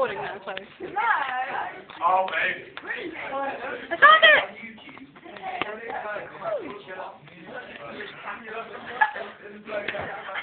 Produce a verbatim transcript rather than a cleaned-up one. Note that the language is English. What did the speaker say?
recording now, so. No. Oh, baby. I found it!